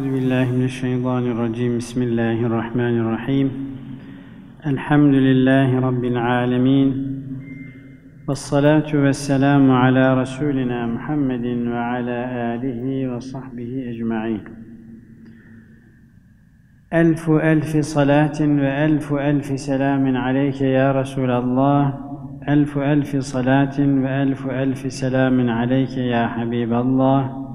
Euzubillahimineşşeytanirracim. Bismillahirrahmanirrahim. Elhamdülillahi Rabbil alemin. Vessalatu vesselamu ala Resulina Muhammedin ve ala alihi ve sahbihi ecma'in. Elfu elfi salatin ve elfu elfi selamin aleyke ya Resulallah. Elfu elfi salatin ve elfu elfi selamin aleyke ya Habiballah.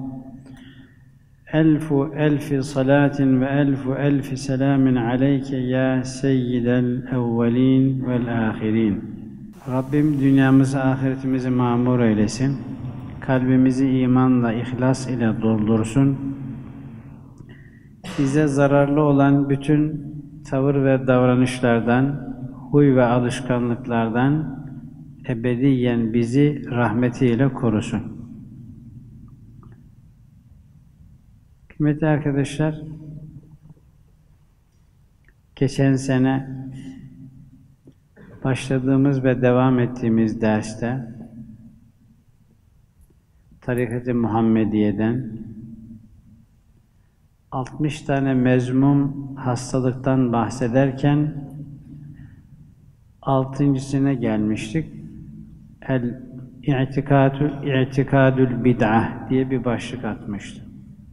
Elfu elfi salatin ve elfu elfi selamin aleyke ya seyyidel evvelin vel ahirin. Rabbim dünyamızı, ahiretimizi mamur eylesin. Kalbimizi imanla, ihlas ile doldursun. Bize zararlı olan bütün tavır ve davranışlardan, huy ve alışkanlıklardan ebediyen bizi rahmetiyle korusun. Kıymetli arkadaşlar, geçen sene başladığımız ve devam ettiğimiz derste Tarikat-ı Muhammediye'den 60 tane mezmum hastalıktan bahsederken 6.'sine gelmiştik. İ'tikadül bid'ah diye bir başlık atmıştım.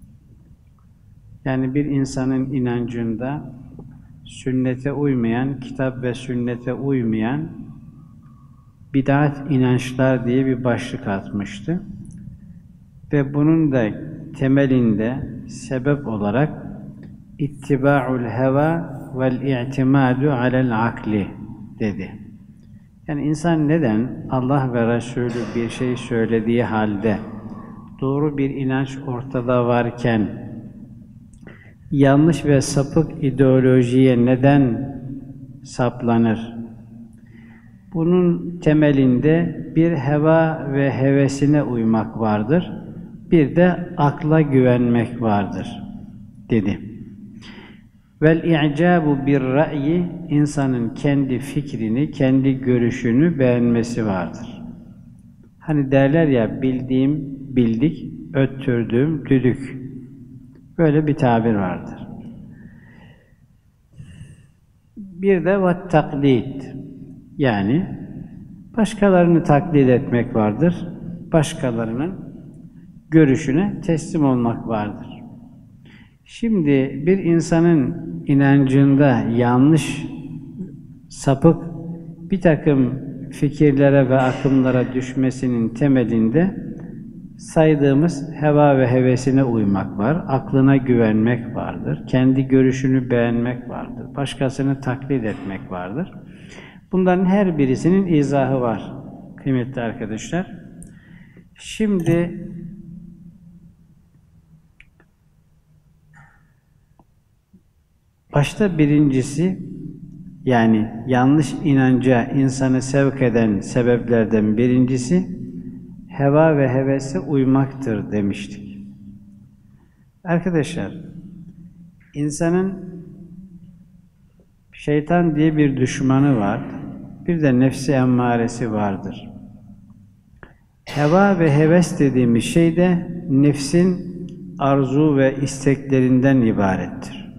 Yani bir insanın inancında sünnete uymayan, kitap ve sünnete uymayan bid'at inançlar diye bir başlık atmıştı. Ve bunun da temelinde sebep olarak ittiba'ul heva vel i'timadu alel akli dedi. Yani insan neden Allah ve Resulü bir şey söylediği halde doğru bir inanç ortada varken yanlış ve sapık ideolojiye neden saplanır? Bunun temelinde bir heva ve hevesine uymak vardır. Bir de akla güvenmek vardır, dedi. Vel i'cabu bir ra'yi, insanın kendi fikrini, kendi görüşünü beğenmesi vardır. Hani derler ya, bildiğim bildik, öttürdüğüm düdük. Böyle bir tabir vardır. Bir de vet taklid, yani başkalarını taklit etmek vardır. Başkalarının görüşüne teslim olmak vardır. Şimdi bir insanın inancında yanlış, sapık bir takım fikirlere ve akımlara düşmesinin temelinde saydığımız heva ve hevesine uymak var, aklına güvenmek vardır, kendi görüşünü beğenmek vardır, başkasını taklit etmek vardır. Bunların her birisinin izahı var kıymetli arkadaşlar. Şimdi başta birincisi, yani yanlış inanca insanı sevk eden sebeplerden birincisi heva ve hevese uymaktır demiştik. Arkadaşlar, insanın şeytan diye bir düşmanı var, bir de nefsi emmaresi vardır. Heva ve heves dediğimiz şey de nefsin arzu ve isteklerinden ibarettir.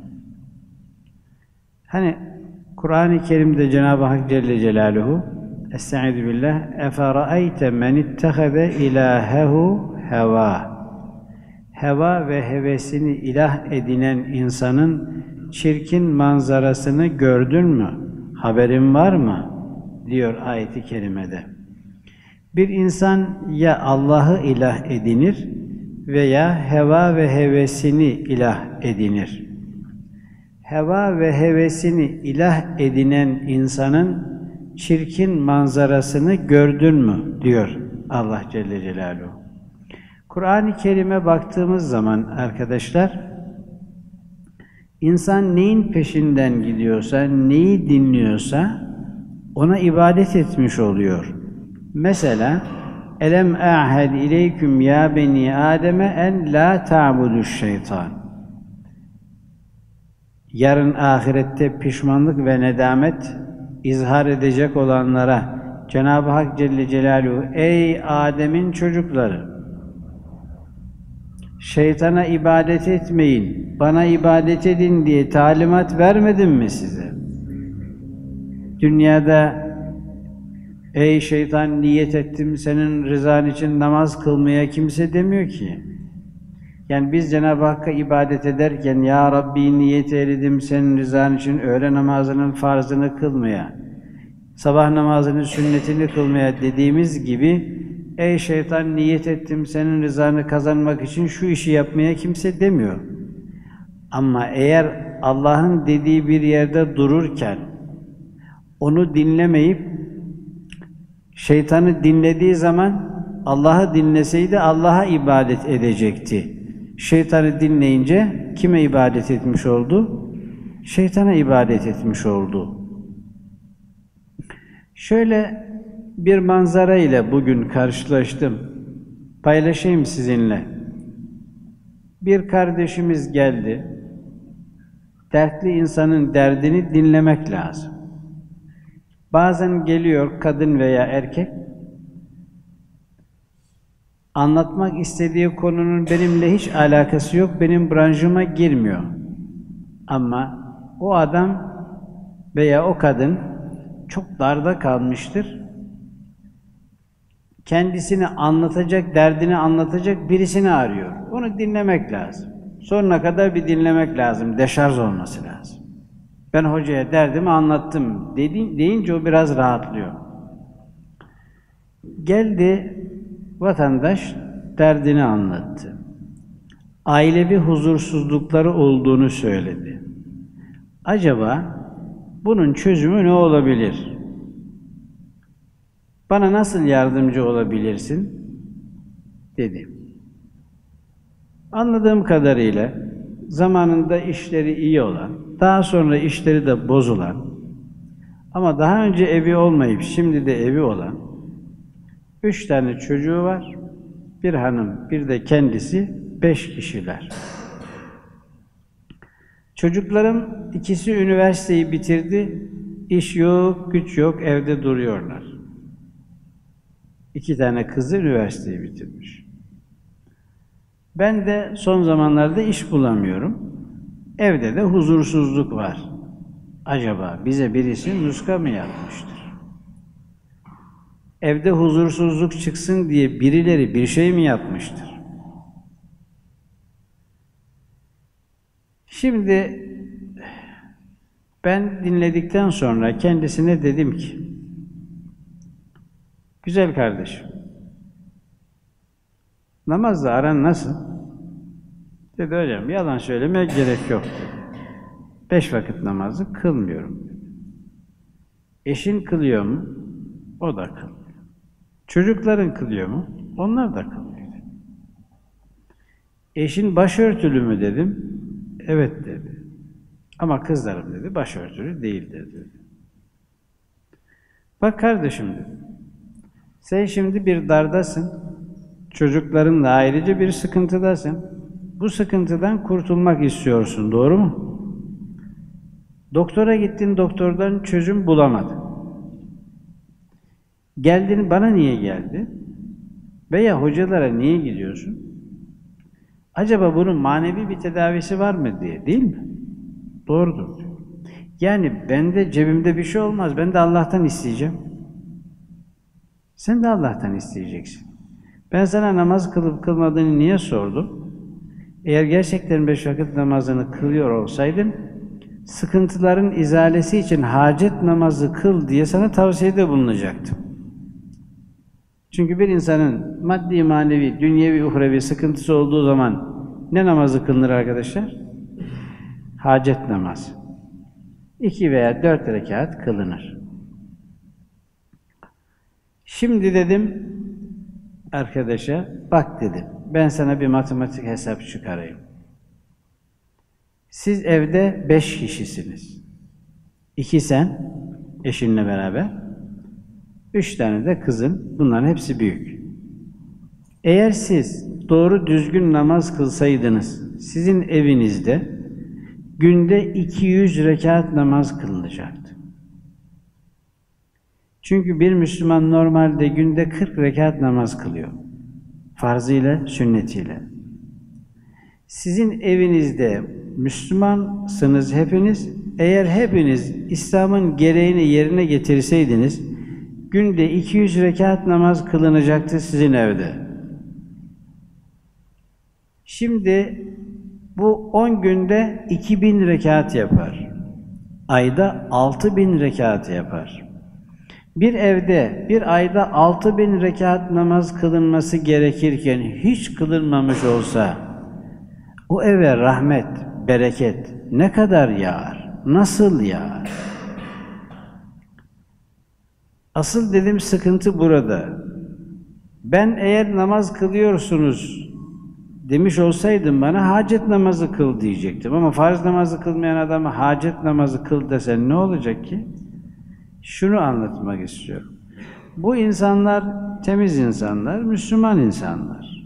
Hani Kur'an-ı Kerim'de Cenab-ı Hak Celle Celaluhu Estaizu billah efera'ayte men ittehade ilahehu heva. Heva ve hevesini ilah edinen insanın çirkin manzarasını gördün mü? Haberin var mı? Diyor ayet-i kerimede. Bir insan ya Allah'ı ilah edinir veya heva ve hevesini ilah edinir. Heva ve hevesini ilah edinen insanın çirkin manzarasını gördün mü? Diyor Allah Celle Celaluhu. Kur'an-ı Kerim'e baktığımız zaman arkadaşlar, insan neyin peşinden gidiyorsa, neyi dinliyorsa ona ibadet etmiş oluyor. Mesela elem a'hed ileyküm ya beni Adem'e en la ta'buduş şeytan. Yarın ahirette pişmanlık ve nedamet izhar edecek olanlara Cenab-ı Hak Celle Celaluhu ey Adem'in çocukları, şeytana ibadet etmeyin, bana ibadet edin diye talimat vermedim mi size? Dünyada ey şeytan niyet ettim senin rızan için namaz kılmaya kimse demiyor ki. Yani biz Cenab-ı Hakk'a ibadet ederken ya Rabbi niyet eyledim senin rızan için öğle namazının farzını kılmaya, sabah namazının sünnetini kılmaya dediğimiz gibi ey şeytan niyet ettim senin rızanı kazanmak için şu işi yapmaya kimse demiyor. Ama eğer Allah'ın dediği bir yerde dururken onu dinlemeyip şeytanı dinlediği zaman Allah'ı dinleseydi Allah'a ibadet edecekti. Şeytanı dinleyince kime ibadet etmiş oldu? Şeytana ibadet etmiş oldu. Şöyle bir manzara ile bugün karşılaştım. Paylaşayım sizinle. Bir kardeşimiz geldi. Dertli insanın derdini dinlemek lazım. Bazen geliyor kadın veya erkek, anlatmak istediği konunun benimle hiç alakası yok, benim branşıma girmiyor. Ama o adam veya o kadın çok darda kalmıştır. Kendisini anlatacak, derdini anlatacak birisini arıyor. Onu dinlemek lazım. Sonuna kadar bir dinlemek lazım, deşarj olması lazım. Ben hocaya derdimi anlattım deyince o biraz rahatlıyor. Geldi vatandaş derdini anlattı. Ailevi huzursuzlukları olduğunu söyledi. Acaba bunun çözümü ne olabilir? Bana nasıl yardımcı olabilirsin? Dedi. Anladığım kadarıyla zamanında işleri iyi olan, daha sonra işleri de bozulan ama daha önce evi olmayıp şimdi de evi olan 3 tane çocuğu var, bir hanım, bir de kendisi, 5 kişiler. Çocuklarım ikisi üniversiteyi bitirdi, iş yok, güç yok, evde duruyorlar. 2 tane kızı üniversiteyi bitirmiş. Ben de son zamanlarda iş bulamıyorum. Evde de huzursuzluk var. Acaba bize birisi muska mı yapmıştır? Evde huzursuzluk çıksın diye birileri bir şey mi yapmıştır? Şimdi ben dinledikten sonra kendisine dedim ki, güzel kardeşim, namazla aran nasıl? Dedi hocam, yalan söylemeye gerek yok dedi. 5 vakit namazı kılmıyorum dedi. Eşin kılıyor mu? O da kılmıyor. Çocukların kılıyor mu? Onlar da kılmıyor. Eşin başörtülü mü dedim. Evet dedi. Ama kızlarım dedi, başörtülü değildir dedi. Bak kardeşim dedi. Sen şimdi bir dardasın. Çocuklarınla ayrıca bir sıkıntıdasın. Bu sıkıntıdan kurtulmak istiyorsun, doğru mu? Doktora gittin, doktordan çözüm bulamadın. Geldin, bana niye geldin? Veya hocalara niye gidiyorsun? Acaba bunun manevi bir tedavisi var mı diye, değil mi? Doğrudur diyor. Yani bende, cebimde bir şey olmaz, ben de Allah'tan isteyeceğim. Sen de Allah'tan isteyeceksin. Ben sana namaz kılıp kılmadığını niye sordum? Eğer gerçekten 5 vakit namazını kılıyor olsaydın, sıkıntıların izalesi için hacet namazı kıl diye sana tavsiyede bulunacaktım. Çünkü bir insanın maddi, manevi, dünyevi, uhrevi sıkıntısı olduğu zaman ne namazı kılınır arkadaşlar? Hacet namazı. 2 veya 4 rekat kılınır. Şimdi dedim arkadaşa, bak dedim, ben sana bir matematik hesap çıkarayım. Siz evde 5 kişisiniz. 2 sen, eşinle beraber, 3 tane de kızın, bunların hepsi büyük. Eğer siz doğru düzgün namaz kılsaydınız, sizin evinizde günde 200 rekat namaz kılınacaktı. Çünkü bir Müslüman normalde günde 40 rekat namaz kılıyor. Farzıyla, sünnetiyle. Sizin evinizde Müslümansınız hepiniz. Eğer hepiniz İslam'ın gereğini yerine getirseydiniz, günde 200 rekat namaz kılınacaktı sizin evde. Şimdi bu 10 günde 2000 rekat yapar. Ayda 6000 rekat yapar. Bir evde, bir ayda 6000 rekat namaz kılınması gerekirken hiç kılınmamış olsa, o eve rahmet, bereket ne kadar yağar, nasıl yağar? Asıl dedim sıkıntı burada. Ben eğer namaz kılıyorsunuz demiş olsaydım bana hacet namazı kıl diyecektim. Ama farz namazı kılmayan adama hacet namazı kıl desen ne olacak ki? Şunu anlatmak istiyorum. Bu insanlar temiz insanlar, Müslüman insanlar.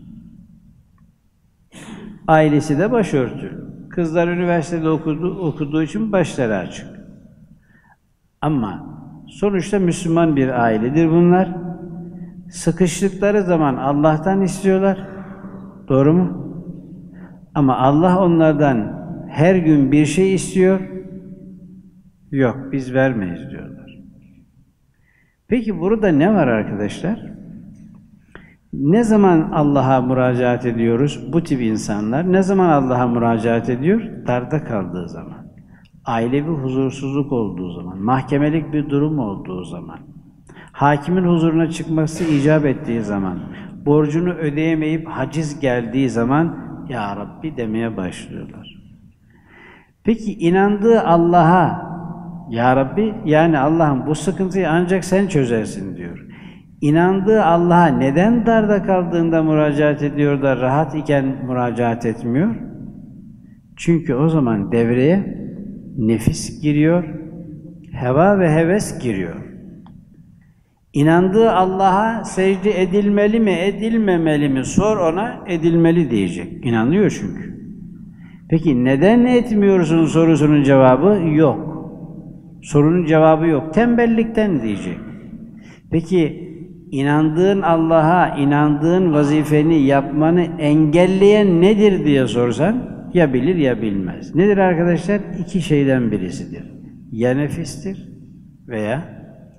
Ailesi de başörtülü. Kızlar üniversitede okuduğu için başları açık. Ama sonuçta Müslüman bir ailedir bunlar. Sıkıştıkları zaman Allah'tan istiyorlar. Doğru mu? Ama Allah onlardan her gün bir şey istiyor. Yok, biz vermeyiz diyorlar. Peki burada ne var arkadaşlar? Ne zaman Allah'a müracaat ediyoruz? Bu tip insanlar ne zaman Allah'a müracaat ediyor? Darda kaldığı zaman. Ailevi huzursuzluk olduğu zaman, mahkemelik bir durum olduğu zaman, hakimin huzuruna çıkması icap ettiği zaman, borcunu ödeyemeyip haciz geldiği zaman Ya Rabbi demeye başlıyorlar. Peki inandığı Allah'a Ya Rabbi, yani Allah'ım bu sıkıntıyı ancak sen çözersin diyor. İnandığı Allah'a neden darda kaldığında müracaat ediyor da rahat iken müracaat etmiyor? Çünkü o zaman devreye nefis giriyor, heva ve heves giriyor. İnandığı Allah'a secde edilmeli mi, edilmemeli mi? Sor ona, edilmeli diyecek. İnanıyor çünkü. Peki neden etmiyorsun sorusunun cevabı yok. Sorunun cevabı yok. Tembellikten diyecek. Peki inandığın Allah'a, inandığın vazifeni yapmanı engelleyen nedir diye sorsan, ya bilir ya bilmez. Nedir arkadaşlar? İki şeyden birisidir. Ya nefistir veya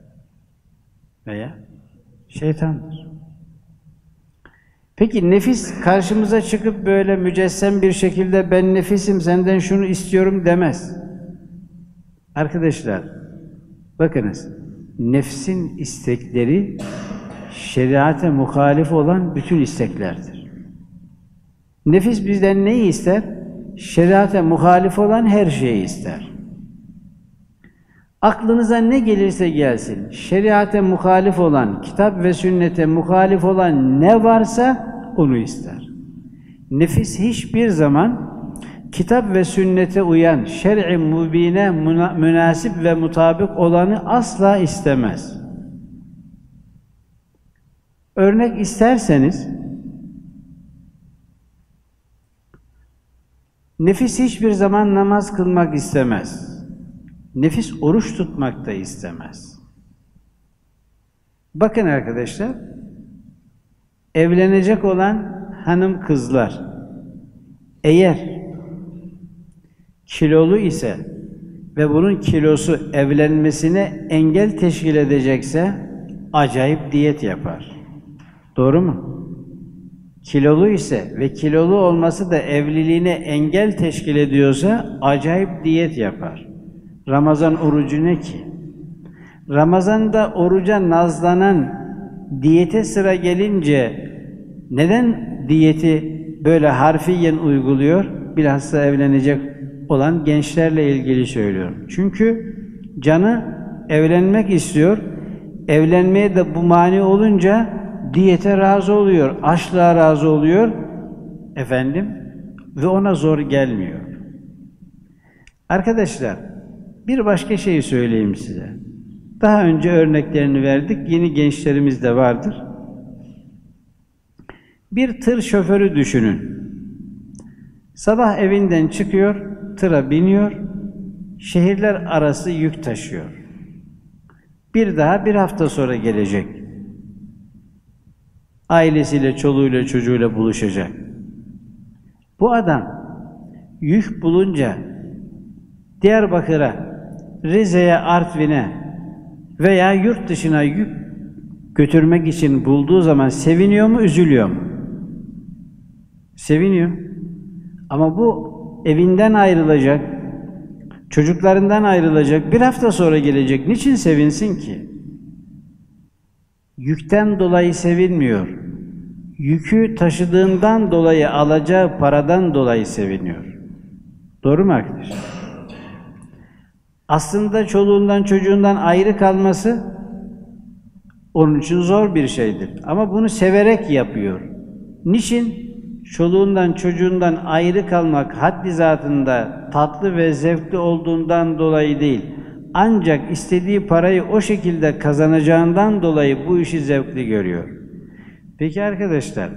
şeytandır. Peki nefis karşımıza çıkıp böyle mücessem bir şekilde ben nefisim senden şunu istiyorum demez. Arkadaşlar bakınız, nefsin istekleri şeriate muhalif olan bütün isteklerdir. Nefis bizden neyi ister? Şeriate muhalif olan her şeyi ister. Aklınıza ne gelirse gelsin, şeriate muhalif olan, kitap ve sünnete muhalif olan ne varsa onu ister. Nefis hiçbir zaman kitap ve sünnete uyan, şer'i mübine münasip ve mutabık olanı asla istemez. Örnek isterseniz, nefis hiçbir zaman namaz kılmak istemez. Nefis oruç tutmak da istemez. Bakın arkadaşlar, evlenecek olan hanım kızlar, eğer kilolu ise ve bunun kilosu evlenmesine engel teşkil edecekse, acayip diyet yapar. Doğru mu? Kilolu ise ve kilolu olması da evliliğine engel teşkil ediyorsa, acayip diyet yapar. Ramazan orucu ne ki? Ramazan'da oruca nazlanan, diyete sıra gelince neden diyeti böyle harfiyen uyguluyor? Bilhassa evlenecek olan gençlerle ilgili söylüyorum. Çünkü canı evlenmek istiyor, evlenmeye de bu mani olunca diyete razı oluyor, açlığa razı oluyor ve ona zor gelmiyor. Arkadaşlar, bir başka şeyi söyleyeyim size. Daha önce örneklerini verdik, yeni gençlerimiz de vardır. Bir tır şoförü düşünün. Sabah evinden çıkıyor, tıra biniyor, şehirler arası yük taşıyor. Bir hafta sonra gelecek. Ailesiyle, çoluğuyla, çocuğuyla buluşacak. Bu adam yük bulunca Diyarbakır'a, Rize'ye, Artvin'e veya yurt dışına yük götürmek için bulduğu zaman seviniyor mu, üzülüyor mu? Seviniyor. Ama bu evinden ayrılacak, çocuklarından ayrılacak, bir hafta sonra gelecek. Niçin sevinsin ki? Yükten dolayı sevinmiyor. Yükü taşıdığından dolayı, alacağı paradan dolayı seviniyor. Doğru mu arkadaşlar? Aslında çoluğundan çocuğundan ayrı kalması onun için zor bir şeydir. Ama bunu severek yapıyor. Niçin? Çoluğundan çocuğundan ayrı kalmak haddi zatında tatlı ve zevkli olduğundan dolayı değil. Ancak istediği parayı o şekilde kazanacağından dolayı bu işi zevkli görüyor. Peki arkadaşlar,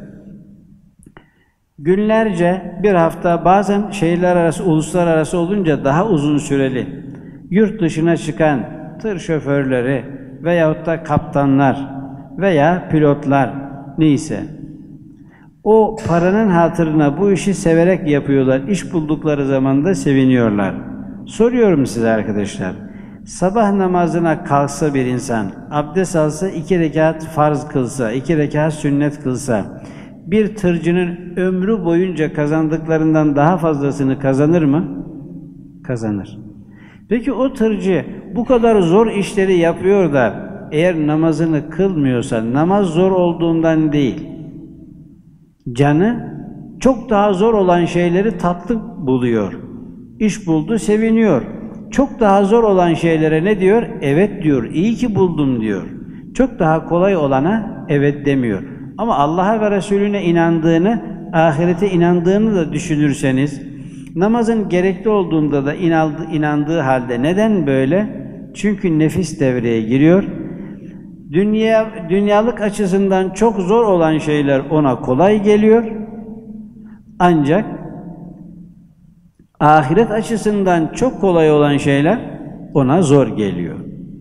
günlerce, bir hafta, bazen şehirler arası, uluslararası olunca daha uzun süreli yurt dışına çıkan tır şoförleri veyahut da kaptanlar veya pilotlar neyse, o paranın hatırına bu işi severek yapıyorlar. İş buldukları zaman da seviniyorlar. Soruyorum size arkadaşlar, sabah namazına kalksa bir insan, abdest alsa, 2 rekat farz kılsa, 2 rekat sünnet kılsa, bir tırcının ömrü boyunca kazandıklarından daha fazlasını kazanır mı? Kazanır. Peki o tırcı bu kadar zor işleri yapıyor da eğer namazını kılmıyorsa, namaz zor olduğundan değil, canı çok daha zor olan şeyleri tatlı buluyor. İş buldu, seviniyor. Çok daha zor olan şeylere ne diyor? Evet diyor, iyi ki buldum diyor. Çok daha kolay olana evet demiyor. Ama Allah'a ve Resulüne inandığını, ahirete inandığını da düşünürseniz, namazın gerekli olduğunda da inandığı halde neden böyle? Çünkü nefis devreye giriyor. Dünyalık açısından çok zor olan şeyler ona kolay geliyor. Ancak ahiret açısından çok kolay olan şeyler ona zor geliyor.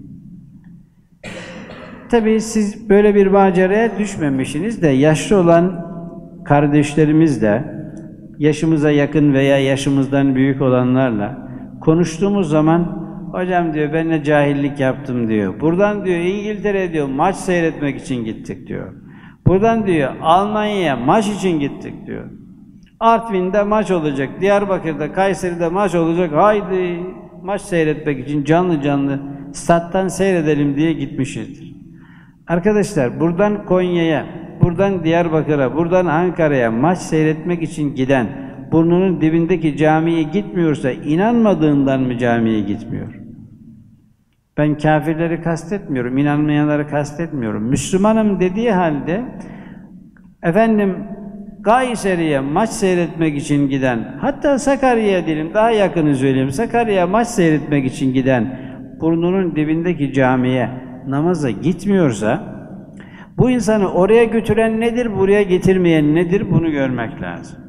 Tabii siz böyle bir maceraya düşmemişsiniz de yaşlı olan kardeşlerimiz de yaşımıza yakın veya yaşımızdan büyük olanlarla konuştuğumuz zaman hocam diyor ben ne cahillik yaptım diyor. Buradan diyor İngiltere diyor maç seyretmek için gittik diyor. Buradan diyor Almanya'ya maç için gittik diyor. Artvin'de maç olacak, Diyarbakır'da, Kayseri'de maç olacak. Haydi maç seyretmek için canlı canlı stat'tan seyredelim diye gitmişizdir. Arkadaşlar buradan Konya'ya, buradan Diyarbakır'a, buradan Ankara'ya maç seyretmek için giden burnunun dibindeki camiye gitmiyorsa inanmadığından mı camiye gitmiyor? Ben kafirleri kastetmiyorum, inanmayanları kastetmiyorum. Müslümanım dediği halde efendim Kayseri'ye maç seyretmek için giden, hatta Sakarya'ya diyelim, daha yakını söyleyeyim, Sakarya'ya maç seyretmek için giden burnunun dibindeki camiye namaza gitmiyorsa, bu insanı oraya götüren nedir, buraya getirmeyen nedir, bunu görmek lazım.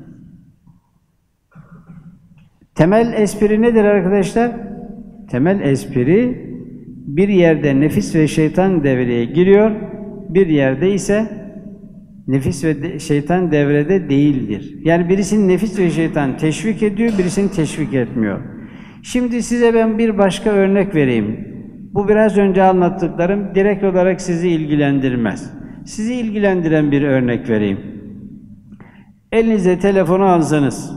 Temel espri nedir arkadaşlar? Temel espri, bir yerde nefis ve şeytan devreye giriyor, bir yerde ise nefis ve şeytan devrede değildir. Yani birisini nefis ve şeytan teşvik ediyor, birisini teşvik etmiyor. Şimdi size ben bir başka örnek vereyim. Bu biraz önce anlattıklarım direkt olarak sizi ilgilendirmez. Sizi ilgilendiren bir örnek vereyim. Elinize telefonu alsanız,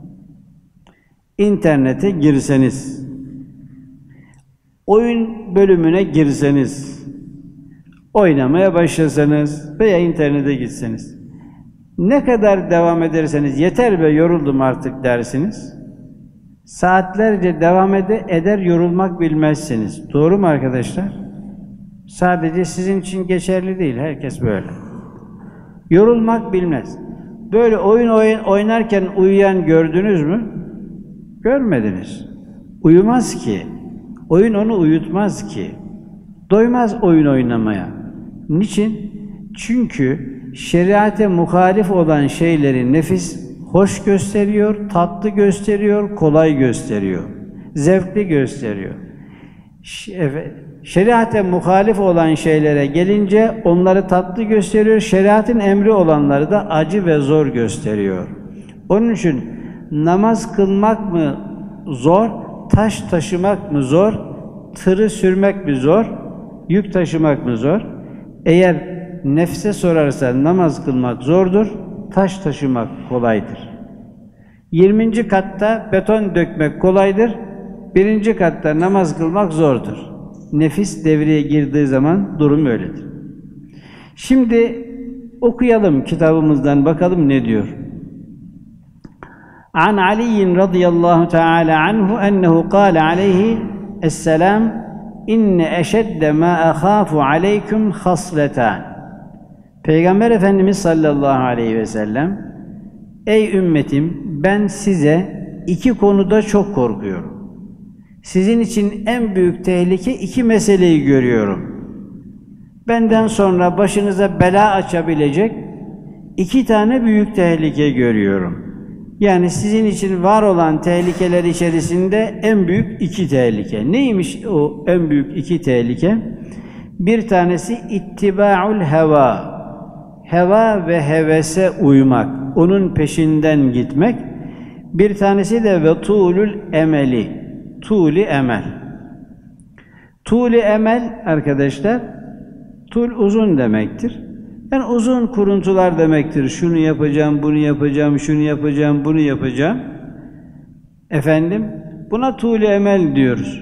internete girseniz, oyun bölümüne girseniz, oynamaya başlasanız veya internete gitseniz, ne kadar devam ederseniz yeter be yoruldum artık dersiniz. Saatlerce devam eder yorulmak bilmezsiniz. Doğru mu arkadaşlar? Sadece sizin için geçerli değil, herkes böyle. Yorulmak bilmez. Böyle oyun oynarken uyuyan gördünüz mü? Görmediniz. Uyumaz ki. Oyun onu uyutmaz ki. Doymaz oyun oynamaya. Niçin? Çünkü şeriate muhalif olan şeyleri nefis hoş gösteriyor, tatlı gösteriyor, kolay gösteriyor, zevkli gösteriyor. Şeriate muhalif olan şeylere gelince onları tatlı gösteriyor, şeriatın emri olanları da acı ve zor gösteriyor. Onun için Namaz kılmak mı zor, taş taşımak mı zor, tırı sürmek mi zor, yük taşımak mı zor? Eğer nefse sorarsa namaz kılmak zordur, taş taşımak kolaydır. 20. katta beton dökmek kolaydır, 1. katta namaz kılmak zordur. Nefis devreye girdiği zaman durum öyledir. Şimdi okuyalım kitabımızdan, bakalım ne diyor. An Ali radıyallahu teala anhu ennehu kâle aleyhi esselam inne eşedde ma ahâfu aleyküm hasletân. Peygamber Efendimiz sallallahu aleyhi ve sellem, ey ümmetim, ben size iki konuda çok korkuyorum. Sizin için en büyük tehlike iki meseleyi görüyorum. Benden sonra başınıza bela açabilecek iki tane büyük tehlike görüyorum. Yani sizin için var olan tehlikeler içerisinde en büyük iki tehlike. Neymiş o en büyük iki tehlike? Bir tanesi ittiba'ul heva. Heva ve hevese uymak, onun peşinden gitmek. Bir tanesi de ve tulul emeli, tuli emel. Tuli emel arkadaşlar, tul uzun demektir. Yani uzun kuruntular demektir. Şunu yapacağım, bunu yapacağım, şunu yapacağım, bunu yapacağım. Efendim, buna tuli emel diyoruz.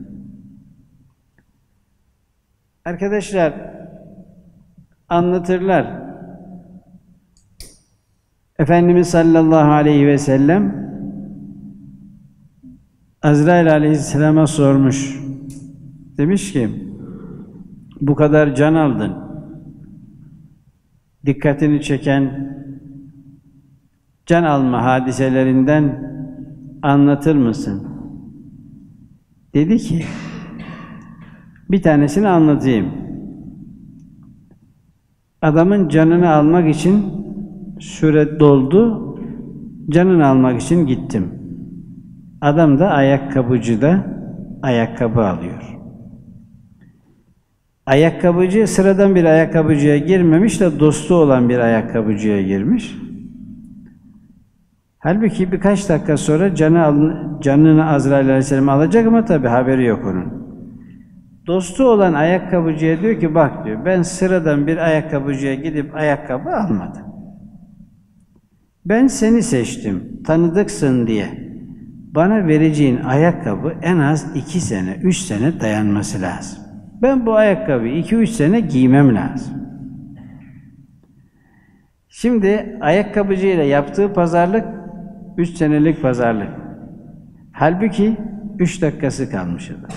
Arkadaşlar, anlatırlar. Efendimiz sallallahu aleyhi ve sellem Azrail aleyhisselama sormuş. Demiş ki, bu kadar can aldın. Dikkatini çeken can alma hadiselerinden anlatır mısın? Dedi ki, bir tanesini anlatayım. Adamın canını almak için süre doldu, canını almak için gittim. Adam da ayakkabıcıda ayakkabı alıyor. Ayakkabıcı sıradan bir ayakkabıcıya girmemiş de dostu olan bir ayakkabıcıya girmiş. Halbuki birkaç dakika sonra canını Azrail aleyhisselam alacak ama tabi haberi yok onun. Dostu olan ayakkabıcıya diyor ki, bak diyor, ben sıradan bir ayakkabıcıya gidip ayakkabı almadım. Ben seni seçtim, tanıdıksın diye. Bana vereceğin ayakkabı en az 2 sene, 3 sene dayanması lazım. Ben bu ayakkabıyı 2-3 sene giymem lazım. Şimdi ayakkabıcıyla yaptığı pazarlık 3 senelik pazarlık. Halbuki 3 dakikası kalmış adam.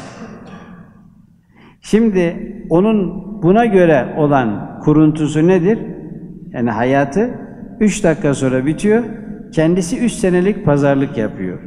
Şimdi onun buna göre olan kuruntusu nedir? Yani hayatı 3 dakika sonra bitiyor, kendisi 3 senelik pazarlık yapıyor.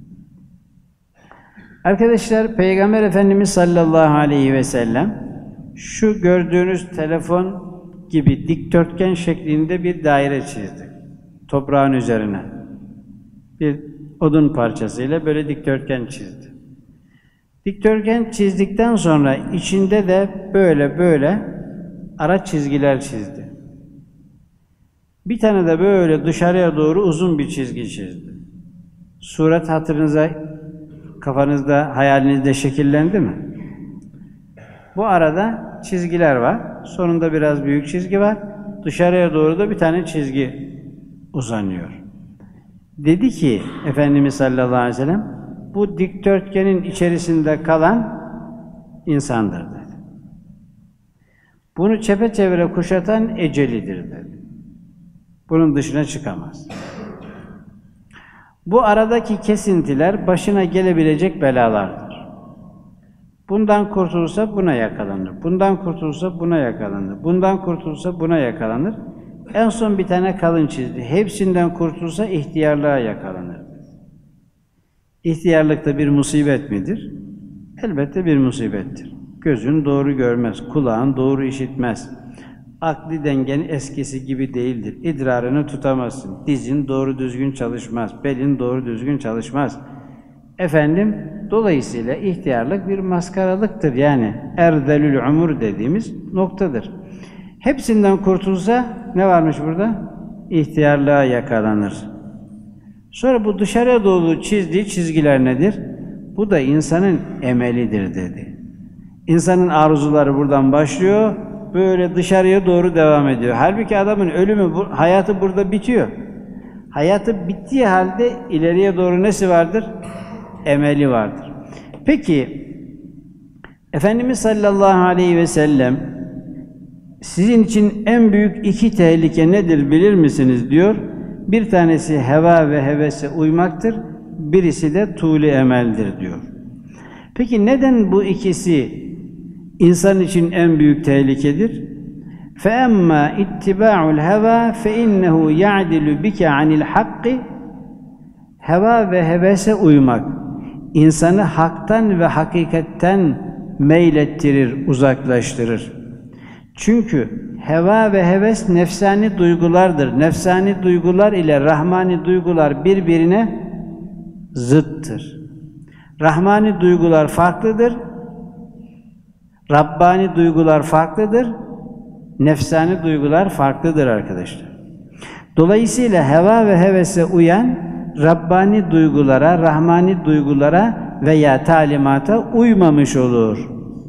Arkadaşlar, Peygamber Efendimiz sallallahu aleyhi ve sellem şu gördüğünüz telefon gibi dikdörtgen şeklinde bir daire çizdi. Toprağın üzerine. Bir odun parçasıyla böyle dikdörtgen çizdi. Dikdörtgen çizdikten sonra içinde de böyle ara çizgiler çizdi. Bir tane de böyle dışarıya doğru uzun bir çizgi çizdi. Suret hatırınıza, kafanızda, hayalinizde şekillendi mi? Bu arada çizgiler var. Sonunda biraz büyük çizgi var. Dışarıya doğru da bir tane çizgi uzanıyor. Dedi ki Efendimiz sallallahu aleyhi ve sellem, bu dikdörtgenin içerisinde kalan insandır dedi. Bunu çepeçevre kuşatan ecelidir dedi. Bunun dışına çıkamaz. Bu aradaki kesintiler başına gelebilecek belalardır. Bundan kurtulursa buna yakalanır. Bundan kurtulursa buna yakalanır. Bundan kurtulursa buna yakalanır. En son bir tane kalın çizdi. Hepsinden kurtulursa ihtiyarlığa yakalanır. İhtiyarlık da bir musibet midir? Elbette bir musibettir. Gözün doğru görmez, kulağın doğru işitmez. Akli dengen eskisi gibi değildir. İdrarını tutamazsın. Dizin doğru düzgün çalışmaz. Belin doğru düzgün çalışmaz. Dolayısıyla ihtiyarlık bir maskaralıktır. Yani erzelül umur dediğimiz noktadır. Hepsinden kurtulsa ne varmış burada? İhtiyarlığa yakalanır. Sonra bu dışarıya doğru çizdiği çizgiler nedir? Bu da insanın emelidir dedi. İnsanın arzuları buradan başlıyor, böyle dışarıya doğru devam ediyor. Halbuki adamın ölümü, hayatı burada bitiyor. Hayatı bittiği halde ileriye doğru nesi vardır? Emeli vardır. Peki, Efendimiz sallallahu aleyhi ve sellem sizin için en büyük iki tehlike nedir bilir misiniz diyor. Bir tanesi heva ve hevese uymaktır, birisi de tûl-i emeldir diyor. Peki neden bu ikisi insan için en büyük tehlikedir? فَاَمَّا اِتِّبَاعُ الْهَوَى فَاِنَّهُ يَعْدِلُ بِكَ عَنِ الْحَقِّ Heva ve hevese uymak, insanı haktan ve hakikatten meylettirir, uzaklaştırır. Çünkü heva ve heves nefsani duygulardır. Nefsani duygular ile rahmani duygular birbirine zıttır. Rahmani duygular farklıdır, Rabbani duygular farklıdır, nefsani duygular farklıdır arkadaşlar. Dolayısıyla heva ve hevese uyan, Rabbani duygulara, Rahmani duygulara veya talimata uymamış olur.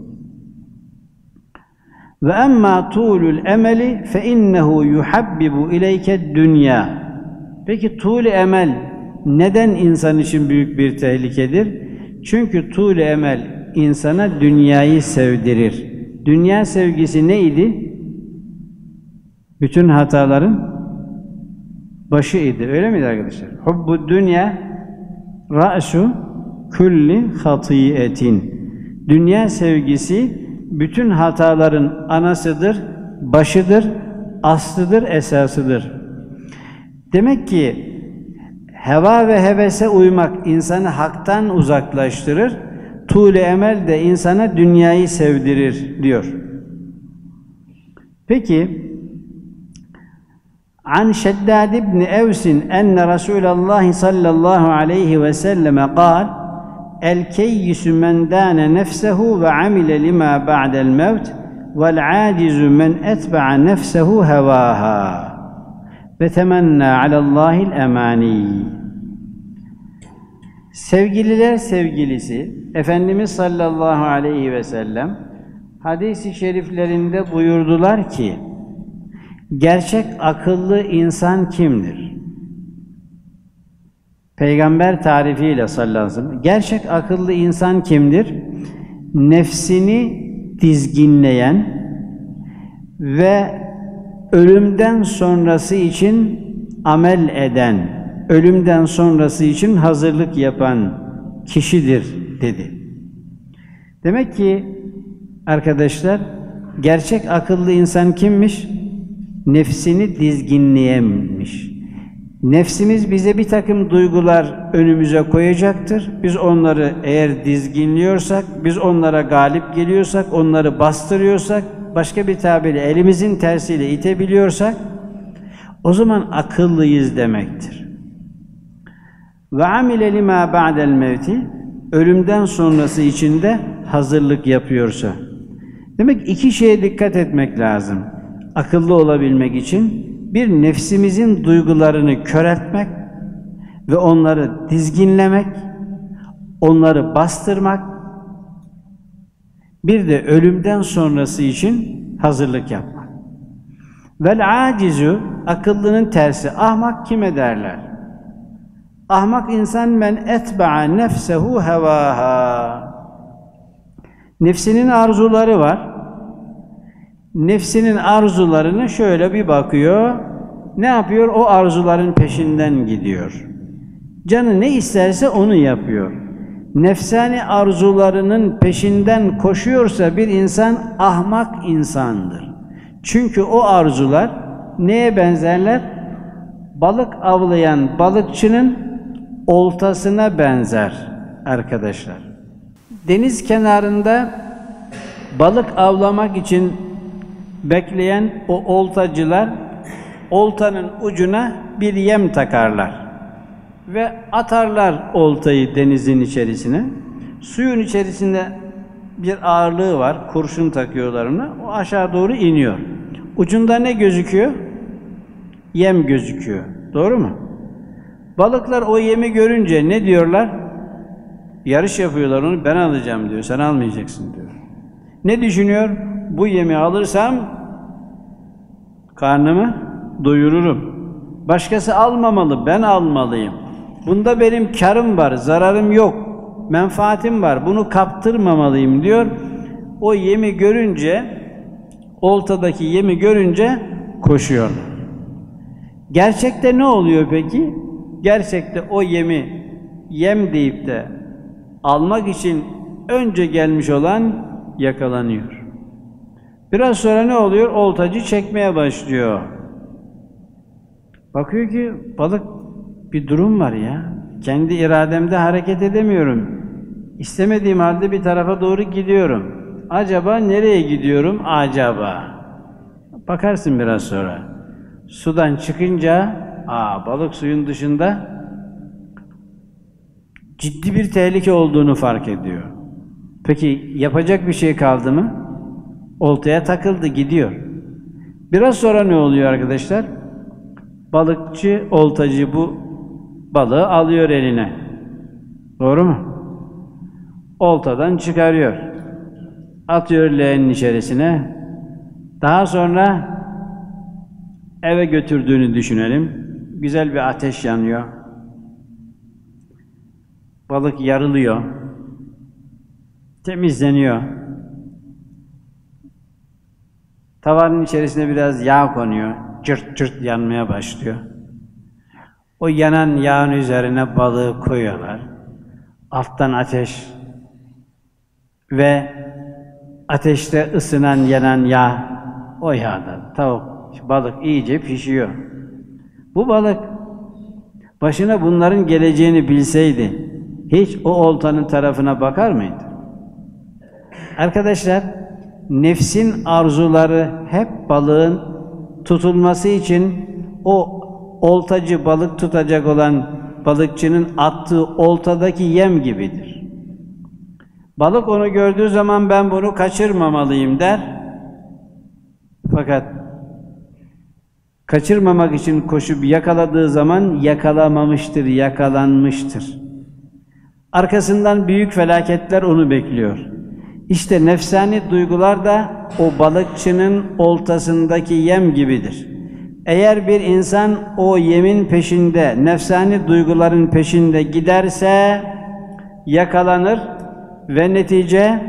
Ve emma tuğlul emeli fe innehu yuhabbibu ileyke dünya. Peki tuğl-i emel neden insan için büyük bir tehlikedir? Çünkü tuğl-i emel insana dünyayı sevdirir. Dünya sevgisi neydi? Bütün hataların başı idi. Öyle miydi arkadaşlar? Hubbu dünya ra'su kulli hatiyetin. Dünya sevgisi bütün hataların anasıdır, başıdır, aslıdır, esasıdır. Demek ki heva ve hevese uymak insanı haktan uzaklaştırır, tuğl-i emel de insana dünyayı sevdirir diyor. Peki, عن شداد بن أوس أن رسول الله صلى الله عليه وسلم قال الكيس من دان نفسه وعمل لما بعد الموت والعاجز من أتبع نفسه هواها وتمنى على الله الأماني. Sevgililer sevgilisi Efendimiz sallallahu aleyhi ve sellem hadis-i şeriflerinde buyurdular ki gerçek akıllı insan kimdir? Peygamber tarifiyle sallallahu aleyhi ve sellem gerçek akıllı insan kimdir? Nefsini dizginleyen ve ölümden sonrası için amel eden, ölümden sonrası için hazırlık yapan kişidir dedi. Demek ki arkadaşlar gerçek akıllı insan kimmiş? Nefsini dizginleyemiş. Nefsimiz bize bir takım duygular önümüze koyacaktır. Biz onları eğer dizginliyorsak, biz onlara galip geliyorsak, onları bastırıyorsak, başka bir tabirle elimizin tersiyle itebiliyorsak, o zaman akıllıyız demektir. Ve amile lima ba'del mevti, ölümden sonrası için de hazırlık yapıyorsa. Demek iki şeye dikkat etmek lazım. Akıllı olabilmek için bir nefsimizin duygularını köreltmek ve onları dizginlemek, onları bastırmak, bir de ölümden sonrası için hazırlık yapmak. Vel acizu, akıllının tersi, ahmak kime derler? Ahmak insan men etba'a nefsehu hevaha. Nefsinin arzuları var. Nefsinin arzularını şöyle bir bakıyor, ne yapıyor? O arzuların peşinden gidiyor. Canı ne isterse onu yapıyor. Nefsani arzularının peşinden koşuyorsa bir insan ahmak insandır. Çünkü o arzular neye benzerler? Balık avlayan balıkçının oltasına benzer arkadaşlar. Deniz kenarında balık avlamak için bekleyen o oltacılar oltanın ucuna bir yem takarlar ve atarlar oltayı denizin içerisine. Suyun içerisinde bir ağırlığı var, kurşun takıyorlar ona, o aşağı doğru iniyor. Ucunda ne gözüküyor? Yem gözüküyor. Doğru mu? Balıklar o yemi görünce ne diyorlar? Yarış yapıyorlar, onu ben alacağım diyor, sen almayacaksın diyor. Ne düşünüyor? Bu yemi alırsam karnımı doyururum. Başkası almamalı, ben almalıyım. Bunda benim karım var, zararım yok, menfaatim var, bunu kaptırmamalıyım diyor. O yemi görünce, oltadaki yemi görünce koşuyorlar. Gerçekte ne oluyor peki? Gerçekte o yemi yem deyip de almak için önce gelmiş olan yakalanıyor. Biraz sonra ne oluyor? Oltacı çekmeye başlıyor. Bakıyor ki balık, bir durum var ya. Kendi irademde hareket edemiyorum. İstemediğim halde bir tarafa doğru gidiyorum. Acaba nereye gidiyorum? Acaba. Bakarsın biraz sonra. Sudan çıkınca, balık suyun dışında ciddi bir tehlike olduğunu fark ediyor. Peki yapacak bir şey kaldı mı? Oltaya takıldı, gidiyor. Biraz sonra ne oluyor arkadaşlar? Balıkçı, oltacı bu balığı alıyor eline. Doğru mu? Oltadan çıkarıyor. Atıyor leğenin içerisine. Daha sonra eve götürdüğünü düşünelim. Güzel bir ateş yanıyor. Balık yarılıyor. Temizleniyor. Tavanın içerisine biraz yağ konuyor. Cırt cırt yanmaya başlıyor. O yanan yağın üzerine balığı koyuyorlar. Alttan ateş ve ateşte ısınan, yanan yağ, o yağda balık iyice pişiyor. Bu balık başına bunların geleceğini bilseydi hiç o oltanın tarafına bakar mıydı? Arkadaşlar, nefsin arzuları hep balığın tutulması için o oltacı, balık tutacak olan balıkçının attığı oltadaki yem gibidir. Balık onu gördüğü zaman ben bunu kaçırmamalıyım der. Fakat kaçırmamak için koşup yakaladığı zaman yakalamamıştır, yakalanmıştır. Arkasından büyük felaketler onu bekliyor. İşte nefsani duygular da o balıkçının oltasındaki yem gibidir. Eğer bir insan o yemin peşinde, nefsani duyguların peşinde giderse yakalanır ve netice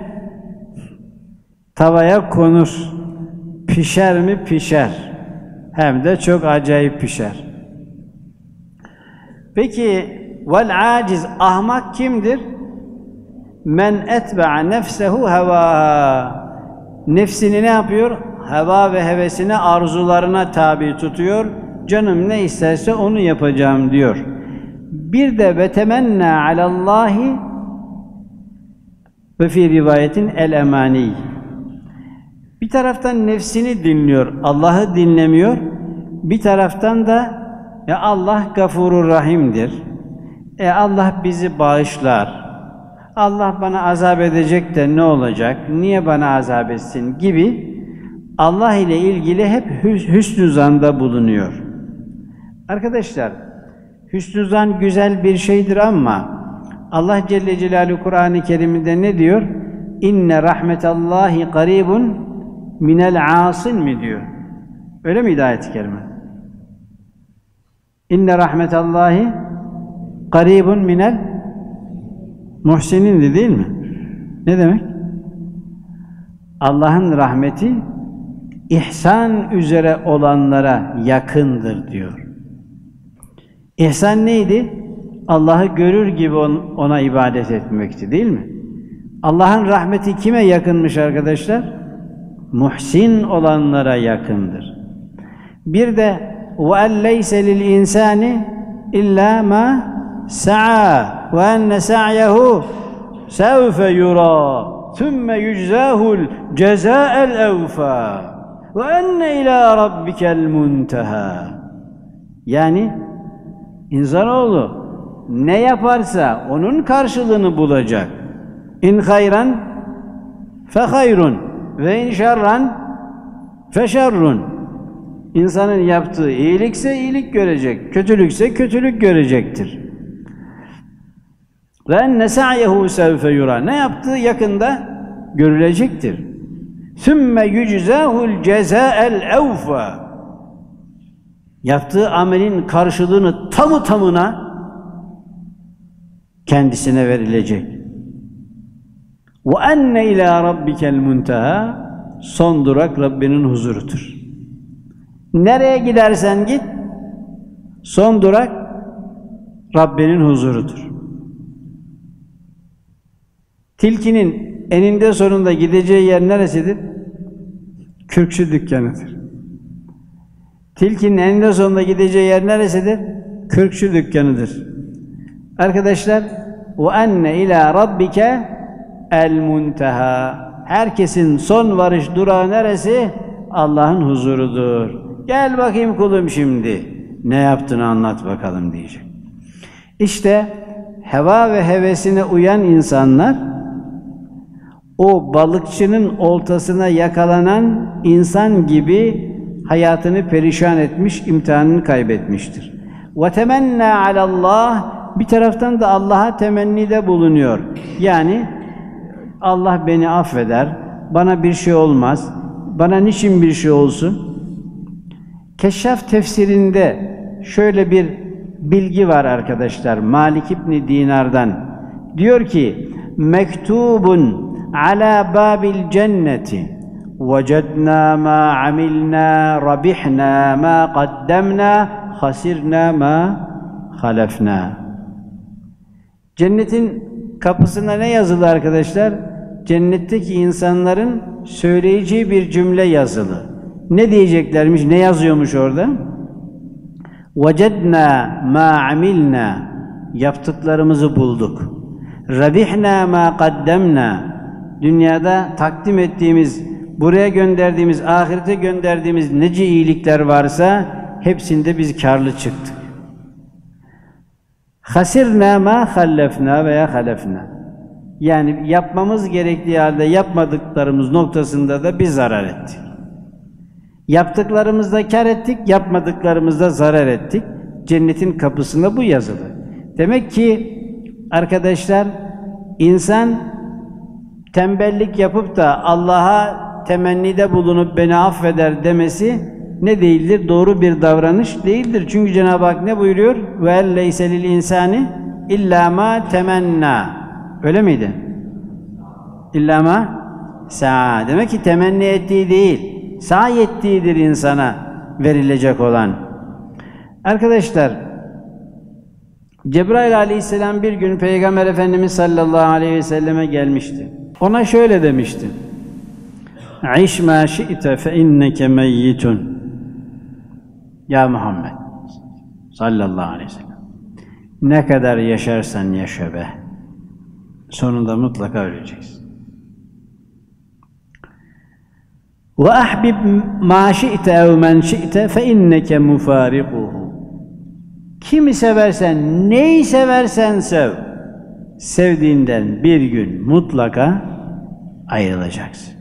tavaya konur. Pişer mi? Pişer. Hem de çok acayip pişer. Peki vel aciz, ahmak kimdir? Men etbe'a nefsehu heva. Nefsini ne yapıyor? Heva ve hevesine, arzularına tabi tutuyor. Canım ne isterse onu yapacağım diyor. Bir de ve temenna alallahi ve fi rivayetin el emani. Bir taraftan nefsini dinliyor, Allah'ı dinlemiyor. Bir taraftan da Allah gafurur rahimdir. Allah bizi bağışlar. Allah bana azap edecek de ne olacak? Niye bana azap etsin gibi Allah ile ilgili hep hüsnü zanda bulunuyor. Arkadaşlar, hüsnü zan güzel bir şeydir ama Allah Celle Celaluhu Kur'an-ı Kerim'de ne diyor? İnne rahmetallahi qaribun minel asin mi diyor? Öyle miydi ayet-i kerime? İnne rahmetallahi qaribun minel muhsinindi, değil mi? Ne demek? Allah'ın rahmeti ihsan üzere olanlara yakındır diyor. İhsan neydi? Allah'ı görür gibi ona ibadet etmekti, değil mi? Allah'ın rahmeti kime yakınmış arkadaşlar? Muhsin olanlara yakındır. Bir de وَاَنْ لَيْسَ لِلْاِنْسَانِ اِلَّا مَا سَعَى وَاَنَّ سَعْيَهُ سَوْفَ يُرَى ثُمَّ يُجْزَاهُ الْجَزَاءَ الْاَوْفَى وَاَنَّ اِلَى رَبِّكَ الْمُنْتَهَى. Yani insanoğlu ne yaparsa onun karşılığını bulacak. İn hayran fe hayrun ve in şerran fe şerrun. İnsanın yaptığı iyilikse iyilik görecek, kötülükse kötülük görecektir. Ve enne sa'yehu sevfe yura. Ne yaptığı yakında görülecektir. Sümme yüczâhul cezâ'el evfâ. Yaptığı amelin karşılığını tamı tamına kendisine verilecek. Ve enne ilâ rabbikel munteha. Son durak Rabbinin huzurudur. Nereye gidersen git, son durak Rabbinin huzurudur. Tilkinin eninde sonunda gideceği yer neresidir? Kürkçü dükkanıdır. Tilkinin eninde sonunda gideceği yer neresidir? Kürkçü dükkanıdır. Arkadaşlar, وَاَنَّ اِلَى رَبِّكَ الْمُنْتَهَا. Herkesin son varış durağı neresi? Allah'ın huzurudur. Gel bakayım kulum şimdi. Ne yaptığını anlat bakalım diyecek. İşte heva ve hevesine uyan insanlar, o balıkçının oltasına yakalanan insan gibi hayatını perişan etmiş, imtihanını kaybetmiştir. وَتَمَنَّا عَلَى اللّٰهِ. Bir taraftan da Allah'a temennide bulunuyor. Yani Allah beni affeder, bana bir şey olmaz, bana niçin bir şey olsun? Keşşaf tefsirinde şöyle bir bilgi var arkadaşlar, Malik İbni Dinar'dan. Diyor ki, mektubun ala babil cenneti vecedna ma amilna rabihna ma qaddemna hasirna ma halefna. Cennetin kapısına ne yazılı arkadaşlar? Cennetteki insanların söyleyeceği bir cümle yazılı. Ne diyeceklermiş? Ne yazıyormuş orada? وَجَدْنَا مَا عَمِلْنَا. Yaptıklarımızı bulduk. رَبِحْنَا مَا قَدَّمْنَا. Dünyada takdim ettiğimiz, buraya gönderdiğimiz, ahirete gönderdiğimiz nece iyilikler varsa hepsinde biz karlı çıktık. خَسِرْنَا مَا خَلَّفْنَا veya halefna. Yani yapmamız gerektiği halde yapmadıklarımız noktasında da biz zarar ettik. Yaptıklarımızda kar ettik, yapmadıklarımızda zarar ettik. Cennetin kapısında bu yazılı. Demek ki arkadaşlar, insan tembellik yapıp da Allah'a temennide bulunup beni affeder demesi ne değildir? Doğru bir davranış değildir. Çünkü Cenab-ı Hak ne buyuruyor? Ve leyse lil insani illa ma temenna. Öyle miydi? İlla ma sa'a. Demek ki temenni ettiği değil, sa'i ettiğidir insana verilecek olan. Arkadaşlar, Cebrail aleyhisselam bir gün Peygamber Efendimiz sallallahu aleyhi ve selleme gelmişti. Ona şöyle demişti: İş ma şi'te fe inneke meyyitun. Ya Muhammed sallallahu aleyhi ve sellem, ne kadar yaşarsan yaşa be, sonunda mutlaka öleceksin. Ve ahbib ma şi'te ev men şi'te fe inneke mufarikuhu. Kimi seversen, neyi seversen sev, sevdiğinden bir gün mutlaka ayrılacaksın.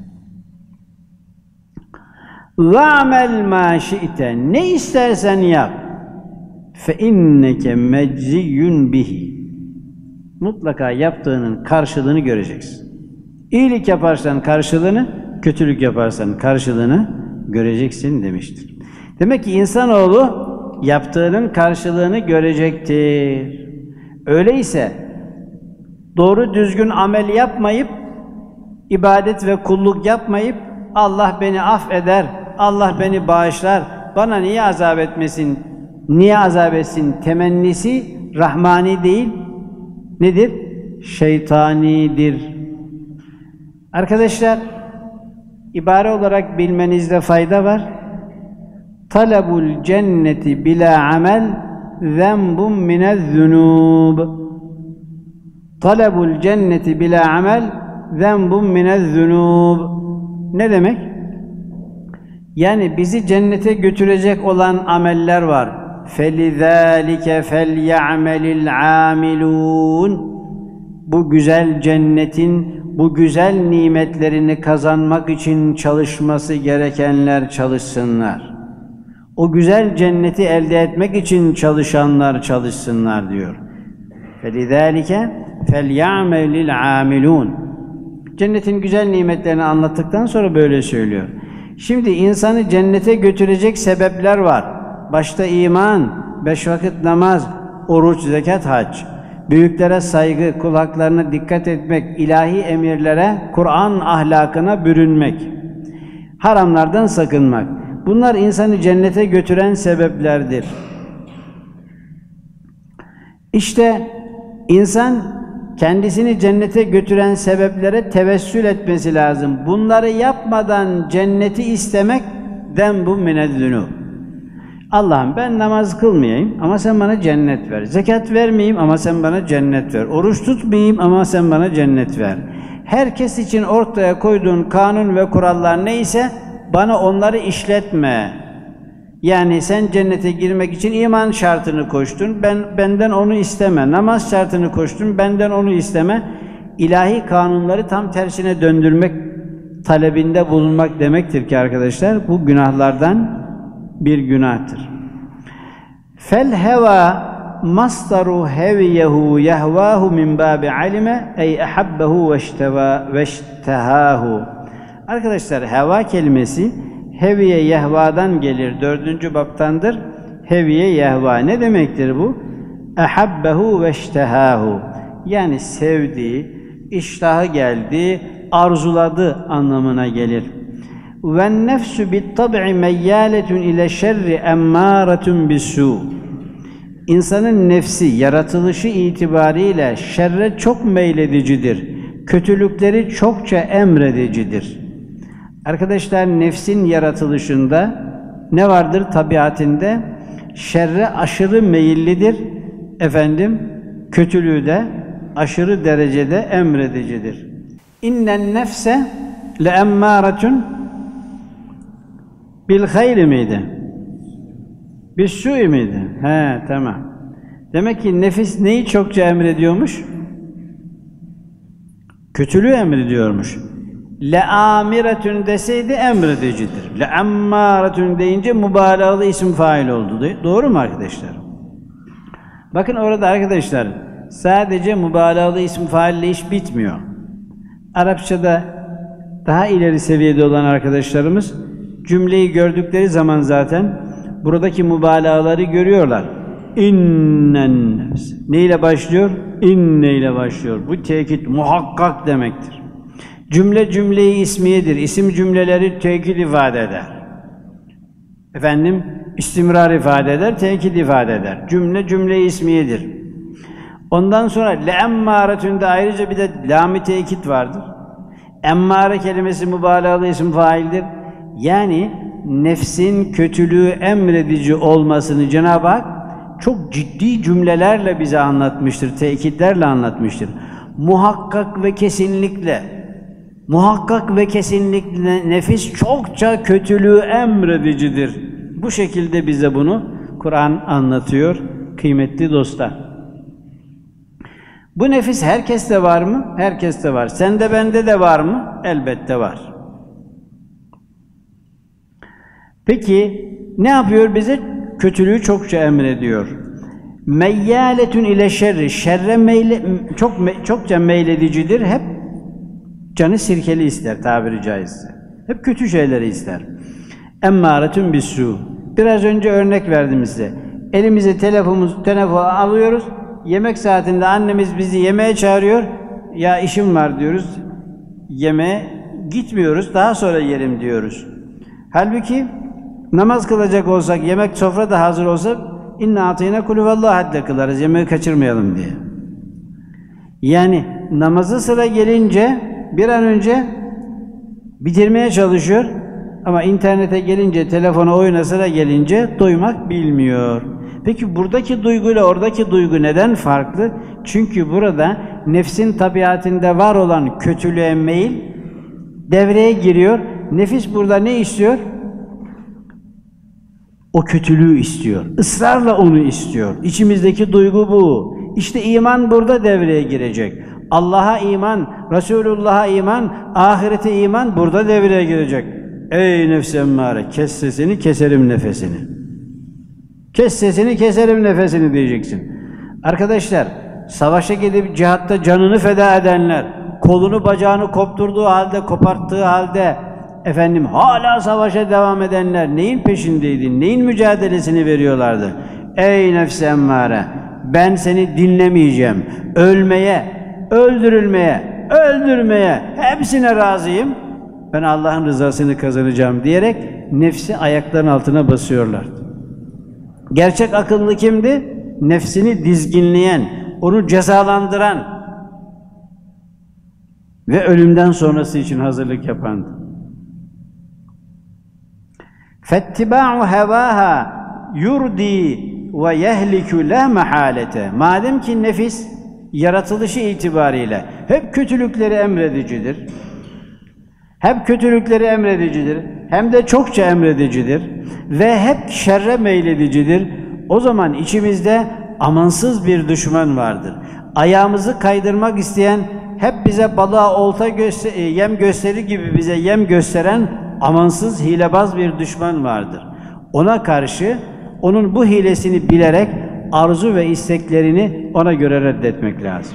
وَعْمَلْ مَا شِئْتَ. Ne istersen yap. فَاِنَّكَ مَجْزِيٌّ بِهِ. Mutlaka yaptığının karşılığını göreceksin. İyilik yaparsan karşılığını, kötülük yaparsan karşılığını göreceksin demiştir. Demek ki insanoğlu yaptığının karşılığını görecektir. Öyleyse doğru düzgün amel yapmayıp, ibadet ve kulluk yapmayıp, Allah beni affeder, Allah beni bağışlar, bana niye azap etmesin, niye azap etsin temennisi rahmani değil, nedir? Şeytanidir. Arkadaşlar, ibare olarak bilmenizde fayda var. Talabul cenneti bila amel zenbun minezzunub. Talabul cenneti bila amel zenbun minezzunub. Ne demek? Yani bizi cennete götürecek olan ameller var. فَلِذَٰلِكَ فَلْيَعْمَلِ الْعَامِلُونَ. Bu güzel cennetin, bu güzel nimetlerini kazanmak için çalışması gerekenler çalışsınlar. O güzel cenneti elde etmek için çalışanlar çalışsınlar diyor. فَلِذَٰلِكَ فَلْيَعْمَلِ الْعَامِلُونَ. Cennetin güzel nimetlerini anlattıktan sonra böyle söylüyor. Şimdi insanı cennete götürecek sebepler var. Başta iman, 5 vakit namaz, oruç, zekat, hac. Büyüklere saygı, kulaklarına dikkat etmek, ilahi emirlere, Kur'an ahlakına bürünmek. Haramlardan sakınmak. Bunlar insanı cennete götüren sebeplerdir. İşte insan kendisini cennete götüren sebeplere tevessül etmesi lazım. Bunları yapmadan cenneti istemek denbu minezzunub. Allah'ım ben namaz kılmayayım ama sen bana cennet ver. Zekat vermeyeyim ama sen bana cennet ver. Oruç tutmayayım ama sen bana cennet ver. Herkes için ortaya koyduğun kanun ve kurallar neyse bana onları işletme. Yani sen cennete girmek için iman şartını koştun, benden onu isteme. Namaz şartını koştun, benden onu isteme. İlahi kanunları tam tersine döndürmek talebinde bulunmak demektir ki arkadaşlar, bu günahlardan bir günahtır. Fel heva masdaru heviyehu yehvahu min babi alime ey ahabbehu ve iştehahu. Arkadaşlar heva kelimesi heviye yehvadan gelir. 4. baptandır. Heviye yehva. Ne demektir bu? Ahabbehu ve iştehahu. Yani sevdi, iştahı geldi, arzuladı anlamına gelir. Ve nefsu bit tab'i meyyaletun ile şerri emmâretun bis-sû. İnsanın nefsi, yaratılışı itibariyle şerre çok meyledicidir. Kötülükleri çokça emredicidir. Arkadaşlar nefsin yaratılışında ne vardır tabiatinde? Şerre aşırı meyillidir. Kötülüğü de aşırı derecede emredicidir. İnnen nefse le emmâretun bil hayri miydi? Bis su'i miydi? He, tamam. Demek ki nefis neyi çokça emrediyormuş? Kötülüğü emrediyormuş. Le-amiretün deseydi emredicidir. Le-emmâretün deyince mübalağalı isim fail oldu. Doğru mu arkadaşlar? Bakın orada arkadaşlar sadece mübalağalı isim faille iş bitmiyor. Arapçada daha ileri seviyede olan arkadaşlarımız cümleyi gördükleri zaman zaten buradaki mübalağaları görüyorlar. İnnen nefs. Ne ile başlıyor? İnne ile başlıyor. Bu tekit muhakkak demektir. Cümleyi ismiyedir. İsim cümleleri tekit ifade eder. İstimrar ifade eder, tekit ifade eder. Cümleyi ismiyedir. Ondan sonra le'emmâretünde ayrıca bir de lam-ı tekit vardır. Emmare kelimesi mübalağalı isim faildir. Yani nefsin kötülüğü emredici olmasını Cenab-ı Hak çok ciddi cümlelerle bize anlatmıştır, tekitlerle anlatmıştır. Muhakkak ve kesinlikle nefis çokça kötülüğü emredicidir. Bu şekilde bize bunu Kur'an anlatıyor kıymetli dostlar. Bu nefis herkeste var mı? Herkeste var. Sende bende de var mı? Elbette var. Peki ne yapıyor bize? Kötülüğü çokça emrediyor. Meyyâletün ile şerri. Şerre çokça meyledicidir. Hep canı sirkeli ister tabiri caizse. Hep kötü şeyleri ister. Emmâretün bis-sû. Biraz önce örnek verdim size. Elimize telefonu alıyoruz. Yemek saatinde annemiz bizi yemeğe çağırıyor. Ya işim var diyoruz. Yemeğe gitmiyoruz. Daha sonra yerim diyoruz. Halbuki namaz kılacak olsak, yemek sofrada hazır olsa inna atîne kulü vallahu hadde kılarız. Yemeği kaçırmayalım diye. Yani namazı sıra gelince bir an önce bitirmeye çalışıyor. Ama internete gelince, telefona, oyuna sıra gelince doymak bilmiyor. Peki buradaki duyguyla oradaki duygu neden farklı? Çünkü burada nefsin tabiatinde var olan kötülüğe meyil devreye giriyor. Nefis burada ne istiyor? O kötülüğü istiyor. Israrla onu istiyor. İçimizdeki duygu bu. İşte iman burada devreye girecek. Allah'a iman, Resulullah'a iman, ahirete iman burada devreye girecek. Ey nefs emmare, kes sesini, keserim nefesini. Kes sesini, keserim nefesini diyeceksin. Arkadaşlar, savaşa gidip cihatta canını feda edenler, kolunu bacağını kopturduğu halde, koparttığı halde, efendim hala savaşa devam edenler neyin peşindeydi, neyin mücadelesini veriyorlardı? Ey nefs-i emmare, ben seni dinlemeyeceğim. Ölmeye, öldürülmeye, öldürmeye hepsine razıyım. Ben Allah'ın rızasını kazanacağım diyerek nefsi ayaklarının altına basıyorlardı. Gerçek akıllı kimdi? Nefsini dizginleyen, onu cezalandıran ve ölümden sonrası için hazırlık yapandı. فَاتِّبَاعُ هَوَاهَا يُرْدِي وَيَهْلِكُ لَا مَحَالَةً. Madem ki nefis yaratılışı itibariyle hep kötülükleri emredicidir, hep kötülükleri emredicidir, hem de çokça emredicidir ve hep şerre meyledicidir. O zaman içimizde amansız bir düşman vardır. Ayağımızı kaydırmak isteyen, hep bize balığa olta yem gösterir gibi bize yem gösteren amansız, hilebaz bir düşman vardır. Ona karşı onun bu hilesini bilerek arzu ve isteklerini ona göre reddetmek lazım.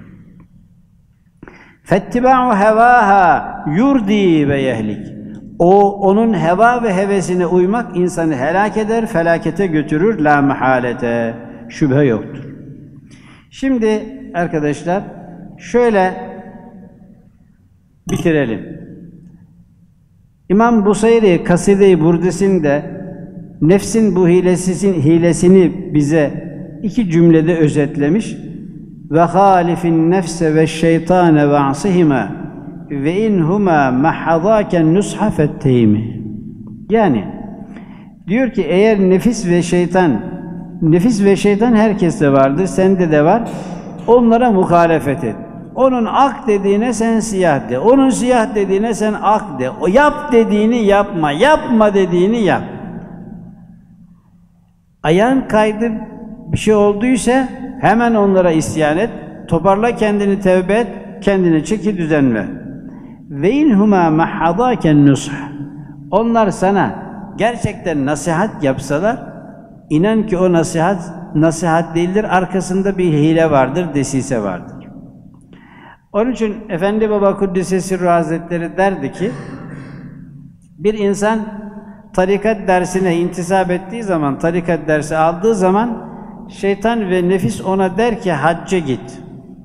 فَاتِّبَعُ هَوَاهَا يُرْدِي وَيَهْلِكُ. Onun heva ve hevesine uymak insanı helak eder, felakete götürür. La mehalete, şüphe yoktur. Şimdi arkadaşlar şöyle bitirelim. İmam Busayri Kaside-i Burdesi'nde nefsin bu hilesini bize iki cümlede özetlemiş. Ve halifin nefse ve şeytane ve asihima ve inhuma mahadaken nusha fetteymi. Yani diyor ki eğer nefis ve şeytan herkeste vardır, sende de var. Onlara muhalefet et. Onun ak dediğine sen siyah de. Onun siyah dediğine sen ak de. O yap dediğini yapma. Yapma dediğini yap. Ayağın kaydı bir şey olduysa hemen onlara isyan et. Toparla kendini, tevbe et. Kendine çeki düzen ver. Ve inhuma mahadaken nush. Onlar sana gerçekten nasihat yapsalar, inan ki o nasihat değildir. Arkasında bir hile vardır, desise vardır. Onun için Efendi Baba Kuddise Sirru Hazretleri derdi ki, bir insan tarikat dersine intisap ettiği zaman, tarikat dersi aldığı zaman şeytan ve nefis ona der ki hacca git.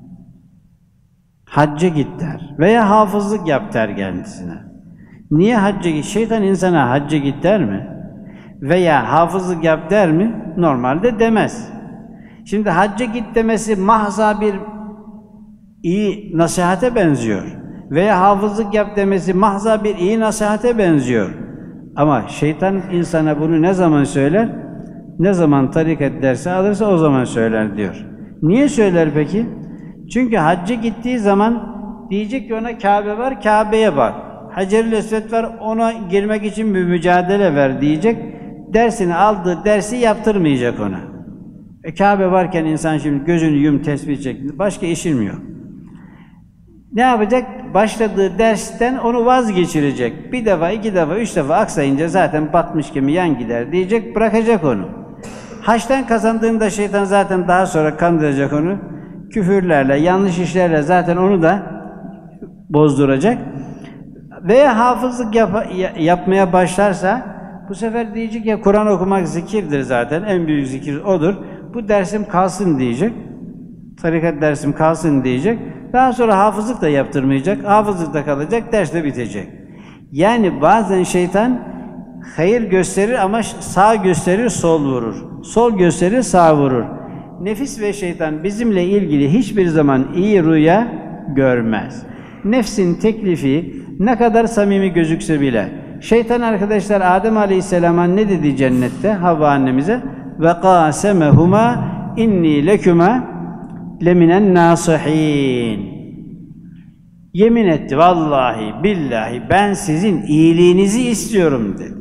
Hacca git der. Veya hafızlık yap der kendisine. Niye hacca git? Şeytan insana hacca git der mi? Veya hafızlık yap der mi? Normalde demez. Şimdi hacca git demesi mahza bir iyi nasihate benziyor. Veya hafızlık yap demesi mahza bir iyi nasihate benziyor. Ama şeytan insana bunu ne zaman söyler? Ne zaman tarikat dersi alırsa o zaman söyler diyor. Niye söyler peki? Çünkü hacca gittiği zaman diyecek ki ona Kabe var, Kabe'ye bak. Hacer-i Esved var, ona girmek için bir mücadele ver diyecek. Dersini aldığı dersi yaptırmayacak ona. Kabe varken insan şimdi gözünü yum tesbih çekti, başka işin yok. Ne yapacak? Başladığı dersten onu vazgeçirecek. Bir defa, iki defa, üç defa aksayınca zaten batmış gibi yan gider diyecek, bırakacak onu. Haçtan kazandığında şeytan zaten daha sonra kandıracak onu. Küfürlerle, yanlış işlerle zaten onu da bozduracak. Veya hafızlık yapmaya başlarsa bu sefer diyecek ya Kur'an okumak zikirdir zaten, en büyük zikir odur. Bu dersim kalsın diyecek. Tarikat dersim kalsın diyecek. Daha sonra hafızlık da yaptırmayacak. Hafızlık da kalacak, ders de bitecek. Yani bazen şeytan hayır gösterir ama sağ gösterir, sol vurur. Sol gösterir, sağ vurur. Nefis ve şeytan bizimle ilgili hiçbir zaman iyi rüya görmez. Nefsin teklifi ne kadar samimi gözükse bile. Şeytan arkadaşlar Adem Aleyhisselam'a ne dedi cennette Havva annemize? Ve qasemehuma inni lekuma leminen nasihin. Yemin etti vallahi billahi ben sizin iyiliğinizi istiyorum dedi.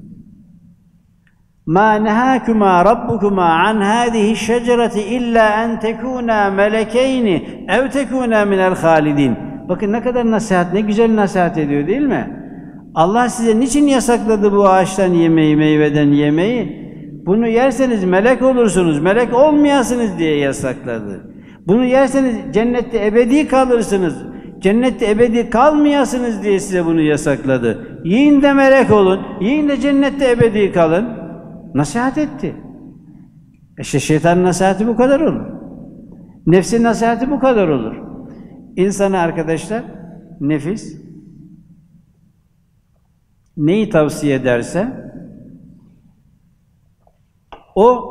Ma nehâkuma rabbukuma an hâzihi şecereti illa en tekûnâ melekeyni ev tekûnâ minel hâlidin. Bakın ne kadar nasihat, ne güzel nasihat ediyor değil mi? Allah size niçin yasakladı bu ağaçtan yemeği, meyveden yemeği? bunu yerseniz melek olursunuz, melek olmayasınız diye yasakladı. Bunu yerseniz cennette ebedi kalırsınız, cennette ebedi kalmayasınız diye size bunu yasakladı. Yiyin de melek olun, yiyin de cennette ebedi kalın. Nasihat etti. İşte şeytanın nasihati bu kadar olur. Nefsin nasihati bu kadar olur. İnsana arkadaşlar, nefis neyi tavsiye ederse o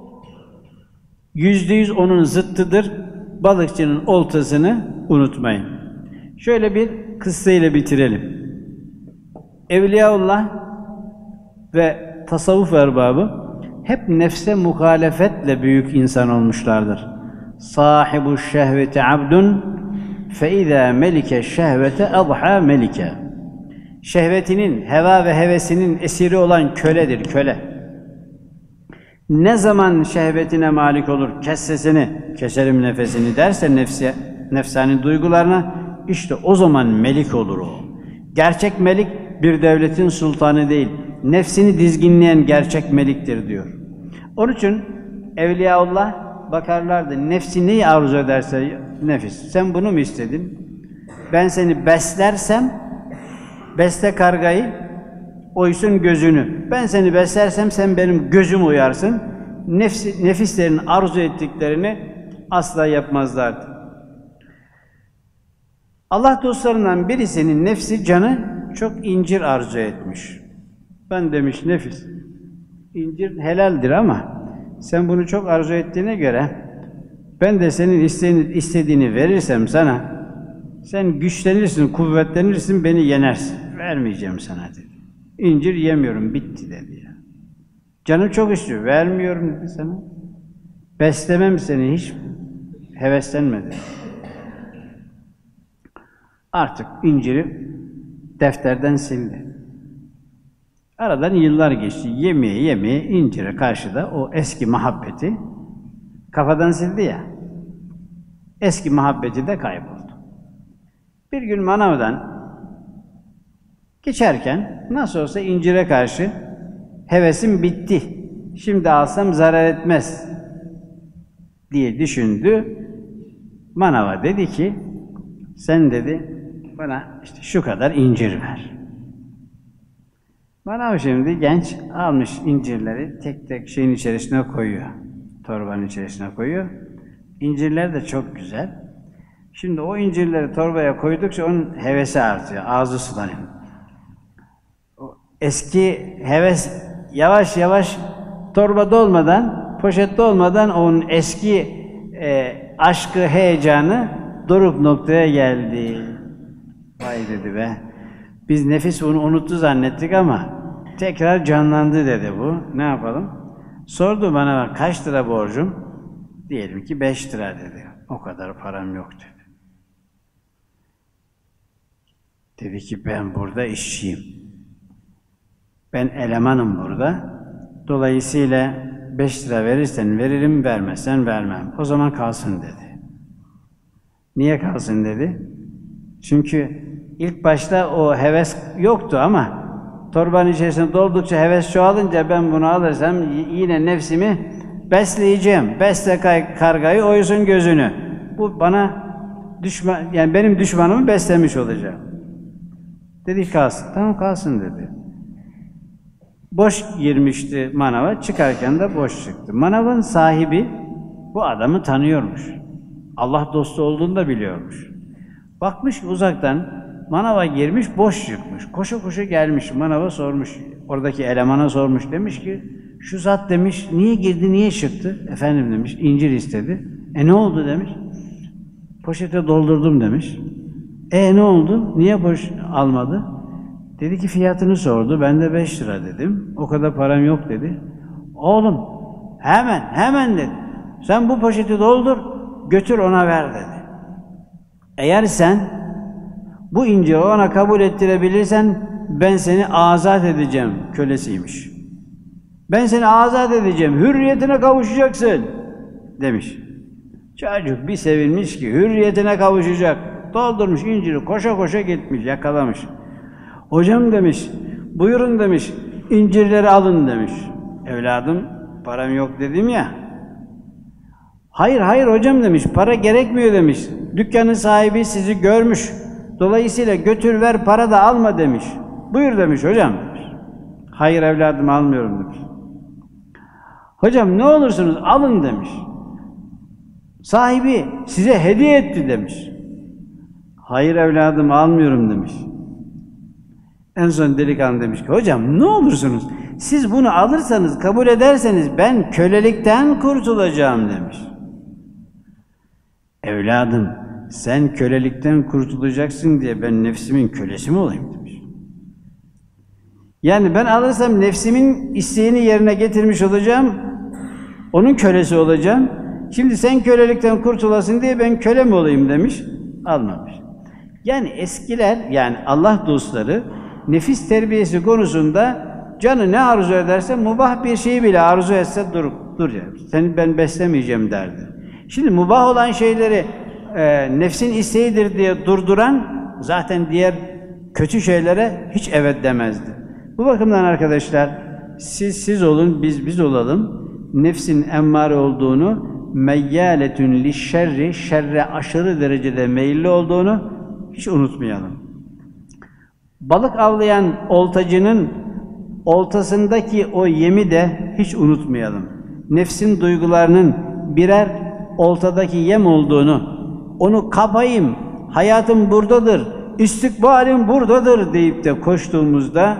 %100 onun zıttıdır. Balıkçının oltasını unutmayın. Şöyle bir kıssayla bitirelim. Evliyaullah ve tasavvuf erbabı hep nefse muhalefetle büyük insan olmuşlardır. Sahibu şehveti abdun fe izâ melike şehvete adhâ melike. Şehvetinin, heva ve hevesinin esiri olan köledir, köle. Ne zaman şehvetine malik olur, kes sesini, keserim nefesini derse nefsani duygularına, işte o zaman melik olur o. Gerçek melik bir devletin sultanı değil, nefsini dizginleyen gerçek meliktir diyor. Onun için Evliyaullah bakarlardı, nefsi neyi arzu ederse nefis, sen bunu mu istedin? Ben seni beslersem, besle kargayı, oysun gözünü. Ben seni beslersem sen benim gözüm uyarsın. Nefislerin arzu ettiklerini asla yapmazlardı. Allah dostlarından birisinin nefsi, canı çok incir arzu etmiş. Ben demiş nefis, incir helaldir ama sen bunu çok arzu ettiğine göre ben de senin istediğini verirsem sana, sen güçlenirsin, kuvvetlenirsin, beni yenersin. Vermeyeceğim sana dedi. İncir yemiyorum, bitti dedi ya. Canım çok istiyor, vermiyorum dedi sana. Beslemem seni, hiç heveslenme dedi. Artık inciri defterden sildi. Aradan yıllar geçti. Yemeye incire karşı da o eski muhabbeti kafadan sildi ya. Eski muhabbeti de kayboldu. Bir gün manavdan geçerken nasıl olsa incire karşı hevesim bitti. Şimdi alsam zarar etmez diye düşündü. Manava dedi ki, sen dedi bana işte şu kadar incir ver. Manav şimdi genç almış incirleri tek tek şeyin içerisine koyuyor. Torbanın içerisine koyuyor. İncirler de çok güzel. Şimdi o incirleri torbaya koydukça onun hevesi artıyor. Ağzı sulanıyor. Eski heves yavaş yavaş torbada olmadan, poşette olmadan onun eski aşkı, heyecanı doruk noktaya geldi. Vay dedi be. Biz nefis bunu unuttu zannettik ama tekrar canlandı dedi bu. Ne yapalım? Sordu bana, kaç lira borcum? Diyelim ki 5 lira dedi. O kadar param yok dedi. Dedi ki ben burada işçiyim. Ben elemanım burada. Dolayısıyla 5 lira verirsen veririm, vermezsen vermem. O zaman kalsın dedi. Niye kalsın dedi? Çünkü ilk başta o heves yoktu ama torbanın içerisine doldukça heves çoğalınca ben bunu alırsam yine nefsimi besleyeceğim. Besle kargayı, oysun gözünü. Bu bana düşman, yani benim düşmanımı beslemiş olacağım. Dedi kalsın. Tamam kalsın dedi. Boş girmişti manava, çıkarken de boş çıktı. Manavın sahibi bu adamı tanıyormuş. Allah dostu olduğunu da biliyormuş. Bakmış ki uzaktan manava girmiş, boş çıkmış. Koşa koşa gelmiş, manava sormuş. Oradaki elemana sormuş, demiş ki şu zat demiş, niye girdi, niye çıktı? Efendim demiş, incir istedi. Ne oldu demiş. Poşete doldurdum demiş. Ne oldu? Niye boş almadı? Dedi ki fiyatını sordu. Ben de 5 lira dedim. O kadar param yok dedi. Oğlum hemen dedi. Sen bu poşeti doldur, götür ona ver dedi. Eğer sen bu inciri ona kabul ettirebilirsen ben seni azat edeceğim. Kölesiymiş. Ben seni azat edeceğim. Hürriyetine kavuşacaksın demiş. Çocuk bir sevinmiş ki hürriyetine kavuşacak. Doldurmuş inciri, koşa koşa gitmiş, yakalamış. Hocam demiş, buyurun demiş, incirleri alın demiş. Evladım, param yok dedim ya. Hayır hayır hocam demiş, para gerekmiyor demiş. Dükkanın sahibi sizi görmüş. Dolayısıyla götür ver, para da alma demiş. Buyur demiş hocam demiş. Hayır evladım almıyorum demiş. Hocam ne olursunuz alın demiş. Sahibi size hediye etti demiş. Hayır evladım almıyorum demiş. En son delikanlı demiş ki hocam ne olursunuz siz bunu alırsanız kabul ederseniz ben kölelikten kurtulacağım demiş. Evladım sen kölelikten kurtulacaksın diye ben nefsimin kölesi mi olayım demiş. Yani ben alırsam nefsimin isteğini yerine getirmiş olacağım, onun kölesi olacağım. Şimdi sen kölelikten kurtulasın diye ben köle mi olayım demiş, almamış. Yani eskiler, yani Allah dostları nefis terbiyesi konusunda canı ne arzu ederse, mubah bir şeyi bile arzu etse dur ya, seni ben beslemeyeceğim derdi. Şimdi mubah olan şeyleri nefsin isteğidir diye durduran zaten diğer kötü şeylere hiç evet demezdi. Bu bakımdan arkadaşlar siz olun, biz olalım. Nefsin emmare olduğunu, meyyâletün lişşerri, şerre aşırı derecede meyilli olduğunu hiç unutmayalım. Balık avlayan oltacının oltasındaki o yemi de hiç unutmayalım. Nefsin duygularının birer oltadaki yem olduğunu, onu kapayım, hayatım buradadır, istikbalim buradadır deyip de koştuğumuzda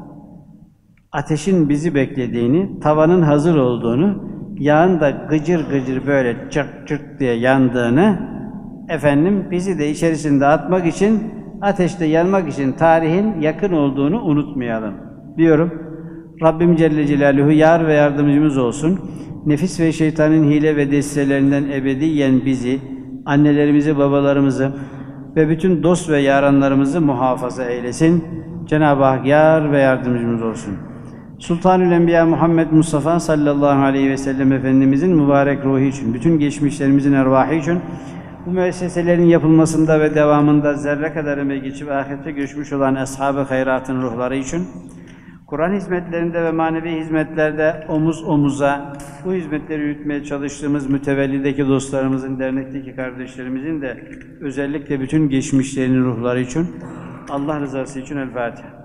ateşin bizi beklediğini, tavanın hazır olduğunu, yağın da gıcır gıcır böyle çırt çırt diye yandığını, bizi de içerisinde atmak için, ateşte yanmak için tarihin yakın olduğunu unutmayalım diyorum. Rabbim Celle Celaluhu yar ve yardımcımız olsun. Nefis ve şeytanın hile ve desteklerinden ebediyen bizi, annelerimizi, babalarımızı ve bütün dost ve yaranlarımızı muhafaza eylesin. Cenab-ı Hak yar ve yardımcımız olsun. Sultanül Enbiya Muhammed Mustafa sallallahu aleyhi ve sellem Efendimizin mübarek ruhu için, bütün geçmişlerimizin ervahı için, bu müesseselerin yapılmasında ve devamında zerre kadar emeği geçip ahirete göçmüş olan ashab-ı hayratın ruhları için, Kur'an hizmetlerinde ve manevi hizmetlerde omuz omuza bu hizmetleri yürütmeye çalıştığımız mütevellideki dostlarımızın, dernekteki kardeşlerimizin de özellikle bütün geçmişlerinin ruhları için, Allah rızası için El Fatiha.